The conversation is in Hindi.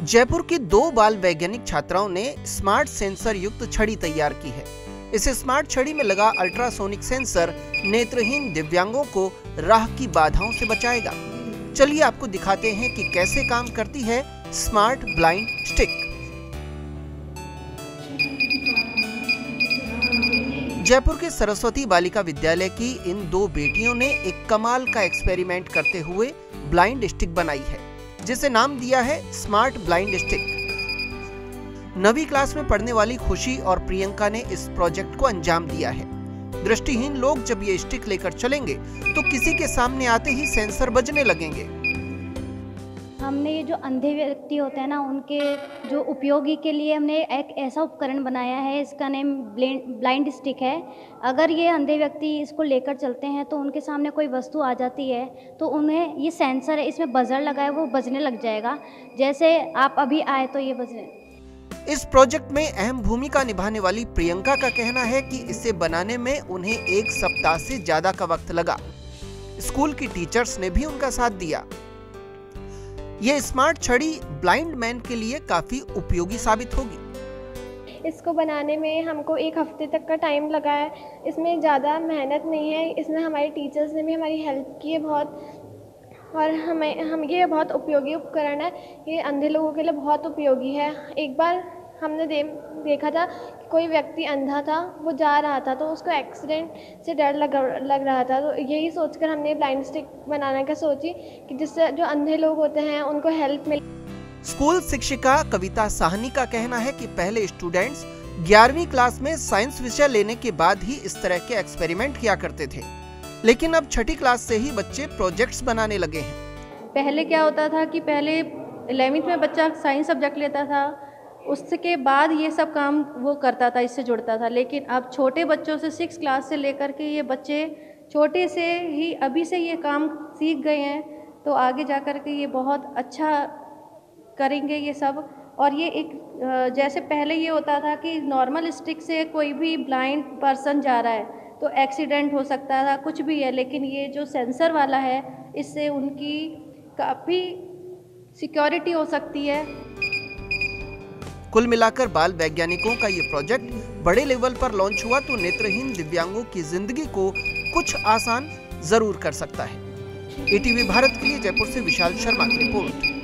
जयपुर की 2 बाल वैज्ञानिक छात्राओं ने स्मार्ट सेंसर युक्त छड़ी तैयार की है। इस स्मार्ट छड़ी में लगा अल्ट्रासोनिक सेंसर नेत्रहीन दिव्यांगों को राह की बाधाओं से बचाएगा। चलिए आपको दिखाते हैं कि कैसे काम करती है स्मार्ट ब्लाइंड स्टिक। जयपुर के सरस्वती बालिका विद्यालय की इन 2 बेटियों ने एक कमाल का एक्सपेरिमेंट करते हुए ब्लाइंड स्टिक बनाई है, जिसे नाम दिया है स्मार्ट ब्लाइंड स्टिक। 9वीं क्लास में पढ़ने वाली खुशी और प्रियंका ने इस प्रोजेक्ट को अंजाम दिया है। दृष्टिहीन लोग जब ये स्टिक लेकर चलेंगे तो किसी के सामने आते ही सेंसर बजने लगेंगे। हमने ये जो अंधे व्यक्ति होते हैं ना, उनके जो उपयोगी के लिए हमने एक ऐसा उपकरण बनाया है, इसका नेम ब्लाइंड स्टिक है। अगर ये अंधे व्यक्ति इसको लेकर चलते हैं तो उनके सामने कोई वस्तु आ जाती है तो उन्हें ये सेंसर है, इसमें बजर लगा है, वो बजने लग जाएगा। जैसे आप अभी आए तो ये बजने। इस प्रोजेक्ट में अहम भूमिका निभाने वाली प्रियंका का कहना है कि इसे बनाने में उन्हें 1 सप्ताह से ज्यादा का वक्त लगा। स्कूल की टीचर्स ने भी उनका साथ दिया। ये स्मार्ट छड़ी ब्लाइंड मैन के लिए काफी उपयोगी साबित होगी। इसको बनाने में हमको 1 हफ्ते तक का टाइम लगा है। इसमें ज़्यादा मेहनत नहीं है। इसमें हमारे टीचर्स ने भी हमारी हेल्प की है बहुत, और हम ये बहुत उपयोगी उपकरण है। ये अंधे लोगों के लिए बहुत उपयोगी है। एक बार हमने देखा था कि कोई व्यक्ति अंधा था, वो जा रहा था तो उसको एक्सीडेंट से डर लग रहा था, तो यही सोचकर हमने ब्लाइंड स्टिक बनाने का सोची कि जिससे जो अंधे लोग होते हैं उनको हेल्प मिले। स्कूल शिक्षिका कविता साहनी का कहना है कि पहले स्टूडेंट्स 11वीं क्लास में साइंस विषय लेने के बाद ही इस तरह के एक्सपेरिमेंट किया करते थे, लेकिन अब 6ठी क्लास से ही बच्चे प्रोजेक्ट्स बनाने लगे हैं। पहले क्या होता था कि पहले 11वीं में बच्चा साइंस सब्जेक्ट लेता था, उसके बाद ये सब काम वो करता था, इससे जुड़ता था। लेकिन अब छोटे बच्चों से 6 क्लास से लेकर के ये बच्चे छोटे से ही अभी से ये काम सीख गए हैं, तो आगे जा कर के ये बहुत अच्छा करेंगे ये सब। और ये एक जैसे पहले ये होता था कि नॉर्मल स्टिक से कोई भी ब्लाइंड पर्सन जा रहा है तो एक्सीडेंट हो सकता था, कुछ भी है, लेकिन ये जो सेंसर वाला है इससे उनकी काफ़ी सिक्योरिटी हो सकती है। कुल मिलाकर बाल वैज्ञानिकों का ये प्रोजेक्ट बड़े लेवल पर लॉन्च हुआ तो नेत्रहीन दिव्यांगों की जिंदगी को कुछ आसान जरूर कर सकता है। ATV भारत के लिए जयपुर से विशाल शर्मा की रिपोर्ट।